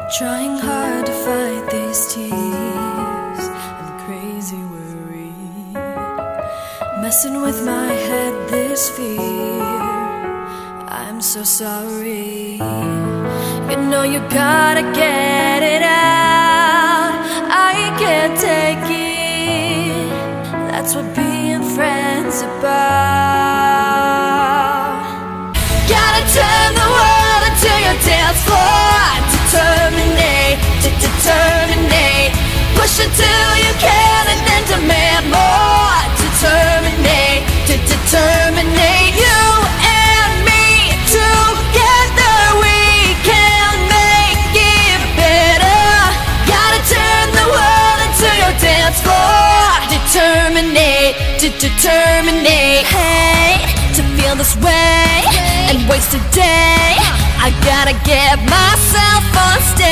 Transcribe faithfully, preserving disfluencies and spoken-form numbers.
Trying hard to fight these tears and crazy worry, messing with my head, this fear. I'm so sorry. You know you gotta get it out. I can't take it. That's what being friends about. Gotta turn the world into your dance floor. Determinate, to determinate. Push until you can and then demand more. Determinate, to determinate. You and me together, we can make it better. Gotta turn the world into your dance floor. Determinate, to determinate. Hate to feel this way and waste a day. I gotta get myself on stage.